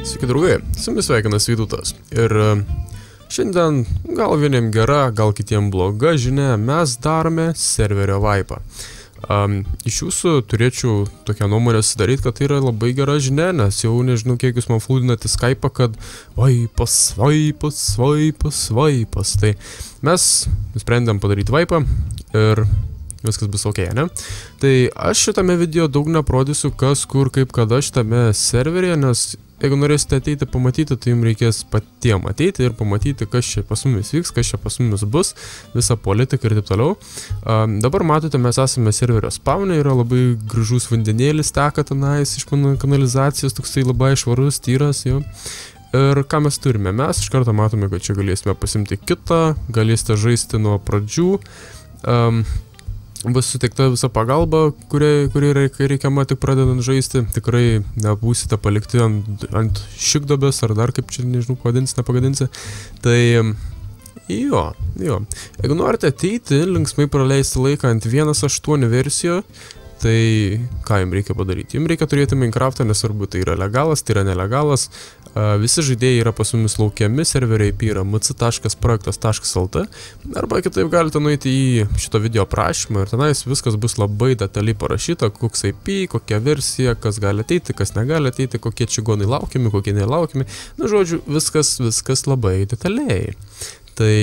Sveiki draugai, su jumis sveikinas Vytautas. Ir šiandien gal vieniem gera, gal kitiem bloga žinia, mes darome serverio vaipą. Iš jūsų turėčiau tokią nuomonę sudaryti, kad tai yra labai gera žinia, nes jau nežinau, kiek jūs man flūdinate Skype'ą, kad vaipas. Tai mes nusprendėm padaryti vaipą ir viskas bus ok, ne? Tai aš šitame video daug neprodysiu, kas, kur, kaip, kada šitame serveryje, nes jeigu norėsite ateiti pamatyti, tai jums reikės patiem ateiti ir pamatyti, kas čia pas mumis vyks, kas čia pas mumis bus, visą politiką ir taip toliau. Dabar matote, mes esame serverio spawnė, yra labai gražus vandenėlis teka tenais iš kanalizacijos, toksai labai švarus, tyras, jo. Ir ką mes turime? Mes iš karto matome, kad čia galėsime pasimti kitą, galėsite žaisti nuo pradžių. Bus suteikta visa pagalba, kuri reikiama tik pradedant žaisti. Tikrai nebūsite palikti ant šikdobės ar dar kaip čia, nežinau, nepagadinsi. Tai jo. Jeigu norite ateiti, linksmai praleisti laiką ant 1.8 versijo, tai ką jums reikia padaryti? Jums reikia turėti Minecraftą, nesvarbu, tai yra legalas, tai yra nelegalas. Visi žaidėjai yra pas mumis laukiami, serverio IP yra mc.projektas.lt, arba kitaip galite nueiti į šito video aprašymą ir tenais viskas bus labai detaliai parašyta, koks IP, kokia versija, kas gali ateiti, kas negali ateiti, kokie čigonai laukiami, kokie nelaukiami. Na, žodžiu, viskas labai detaliai. Tai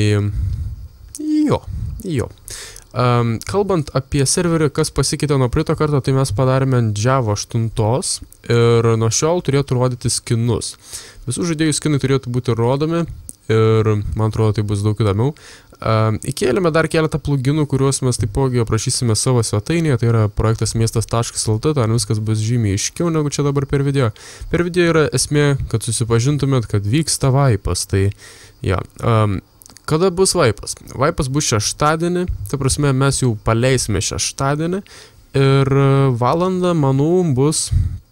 jo. Kalbant apie serverį, kas pasikeitė nuo praeito karto, tai mes padarėme ant Java 8 ir nuo šiol turėtų rodyti skinus. Visų žaidėjų skinai turėtų būti rodomi ir man atrodo tai bus daug įdomiau. Įkėlėme dar keletą pluginų, kuriuos mes taipogi aprašysime savo svetainėje, tai yra projektas miestas.lt, ten viskas bus žymiai aiškiau negu čia dabar per video. Per video yra esmė, kad susipažintumėt, kad vyksta vaipas, tai ja. Kada bus vaipas? Vaipas bus šeštadienį, tai prasme mes jau paleisime šeštadienį ir valanda, manau, bus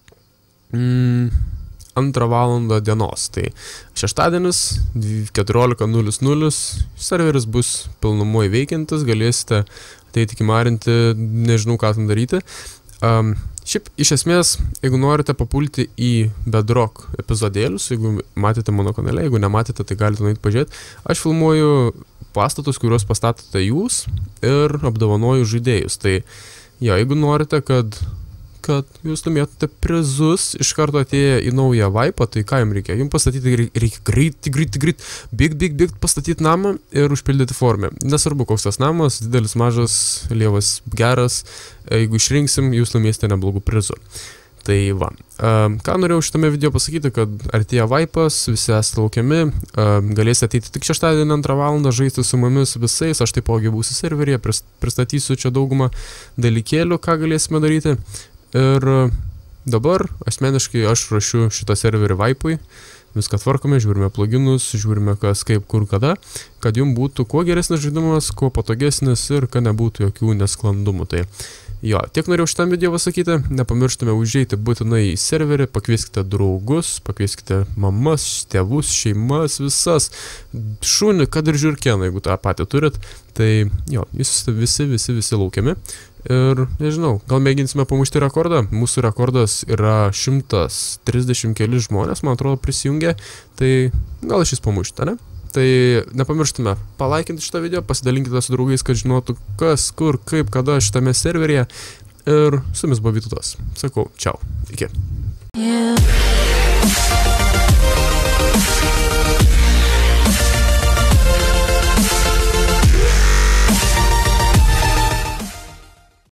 2 valandą dienos. Tai šeštadienis 14.00 serveris bus pilnumoje veikiantis, galėsite ateiti kimarinti, nežinau ką ten daryti. Šiaip, iš esmės, jeigu norite papulti į Bedrock epizodėlius, jeigu matėte mano kanale, jeigu nematėte, tai galite nueiti pažiūrėti. Aš filmuoju pastatus, kuriuos pastatote jūs ir apdovanoju žaidėjus. Tai, jo, jeigu norite, kad jūs laimėtumėte prizus iš karto atėję į naują vaipą, tai ką jums reikia? Jums pastatyti reikia greit, big pastatyti namą ir užpildyti formę. Nesvarbu, koks tas namas, didelis, mažas, lievas, geras, jeigu išrinksim, jūs laimėsite neblogų prizų. Tai va. Ką norėjau šitame video pasakyti, kad artėja vaipas, visi esate laukiami, galėsite ateiti tik šeštadienį 2 valandą, žaisti su mumis visais, aš taipogi būsiu serveryje, pristatysiu čia daugumą dalykėlių, ką galėsime daryti. Ir dabar asmeniškai aš rašiu šitą serverį vaipui, viską tvarkome, žiūrime pluginus, žiūrime kas, kaip, kur, kada, kad jums būtų kuo geresnis žaidimas, kuo patogesnis ir kad nebūtų jokių nesklandumų. Tai jo, tiek norėjau šitam video pasakyti, nepamirštume užeiti būtinai į serverį, pakvieskite draugus, pakvieskite mamas, tėvus, šeimas, visas, šunį, kad ir žiurkieną, jeigu tą patį turit, tai jo, jūs visi laukiami. Ir, nežinau, gal mėginsime pamušti rekordą. Mūsų rekordas yra 130 keli žmonės, man atrodo, prisijungė. Tai gal šis pamušti, ne? Tai nepamirštume palaikinti šitą video, pasidalinkite su draugais, kad žinotų kas, kur, kaip, kada šitame serveryje. Ir su jumis buvo Vytautas. Sakau, čiau, iki.